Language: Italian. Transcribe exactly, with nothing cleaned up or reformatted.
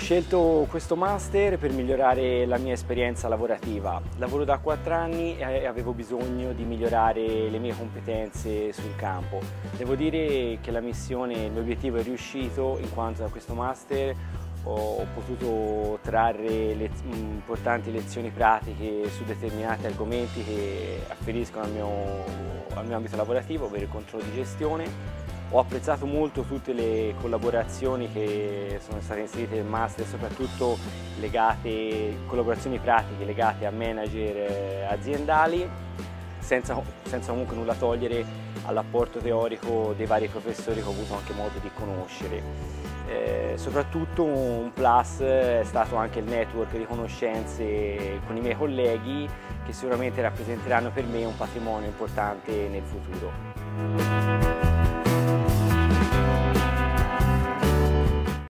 scelto questo master per migliorare la mia esperienza lavorativa. Lavoro da quattro anni e avevo bisogno di migliorare le mie competenze sul campo. Devo dire che la missione, il mio obiettivo è riuscito, in quanto da questo master ho potuto trarre le, importanti lezioni pratiche su determinati argomenti che afferiscono al mio, al mio ambito lavorativo, ovvero il controllo di gestione. Ho apprezzato molto tutte le collaborazioni che sono state inserite nel master, soprattutto legate, collaborazioni pratiche legate a manager aziendali, senza, senza comunque nulla togliere all'apporto teorico dei vari professori che ho avuto anche modo di conoscere. Eh, soprattutto un plus è stato anche il network di conoscenze con i miei colleghi, che sicuramente rappresenteranno per me un patrimonio importante nel futuro.